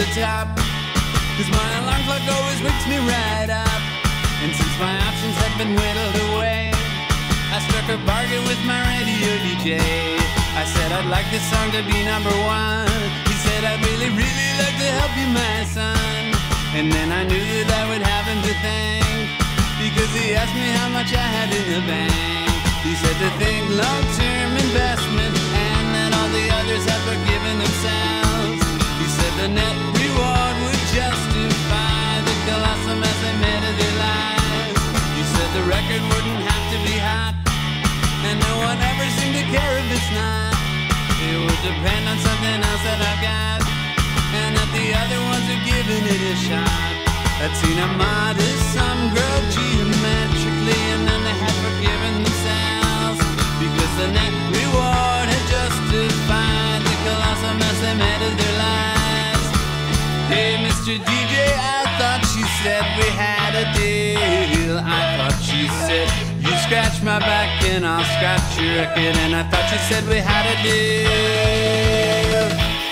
top, 'cause my alarm clock always wakes me right up. And since my options had been whittled away, I struck a bargain with my radio DJ. I said I'd like this song to be #1. He said I'd really, really like to help you, my son. And then I knew that I would have him to thank, because he asked me how much I had in the bank. He said to think long-term investment, and that all the others had forgiven themselves. He said the net reward would justify the colossal mess they made of their lives. He said the record wouldn't have to be hot, and no one ever seemed to care if it's not. It would depend on something else that I've got, and that the other ones are giving it a shot. I'd seen a modest sum grow geometrically, and then they had forgiven themselves, because the net reward had justified the colossal mess they made of their lives. Hey, Mr. DJ, I thought she said we had a deal. I thought she said, you scratch my back and I'll scratch your record. And I thought she said we had a deal.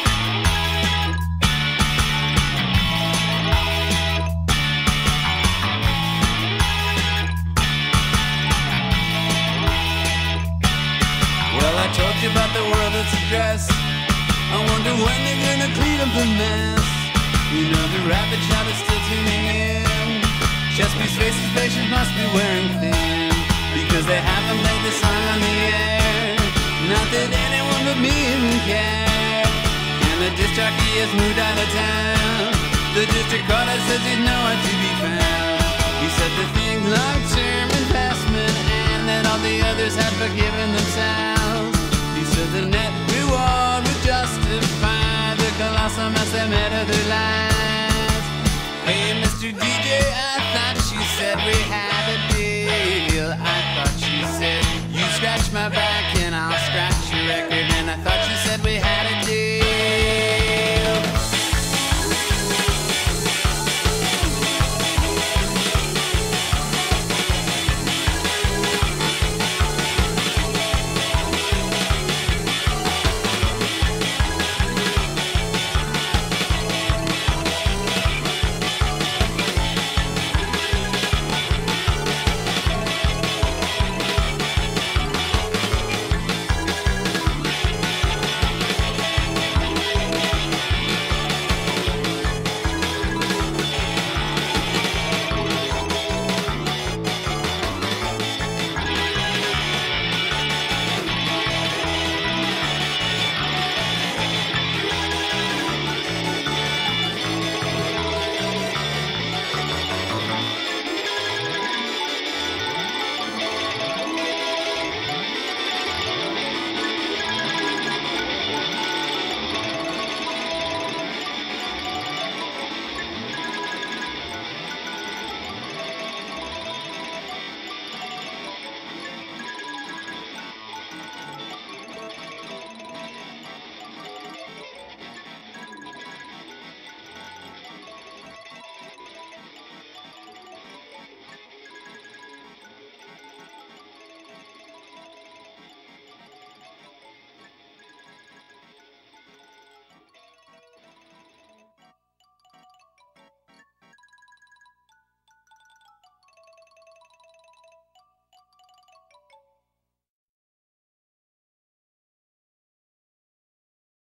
Well, I told you about the world that's a dress. I wonder when they're gonna clean up the mess. You know the rapid shot is still tuning in. Chesapeake's faces patients must be wearing thin, because they haven't played the song on the air. Not that anyone but me even cared. And the disc jockey has moved out of town. The district court says he's nowhere to be found. He said to think long-term investment, and that all the others had forgiven themselves. He said the net reward would justify the colossal mess they made of their lives.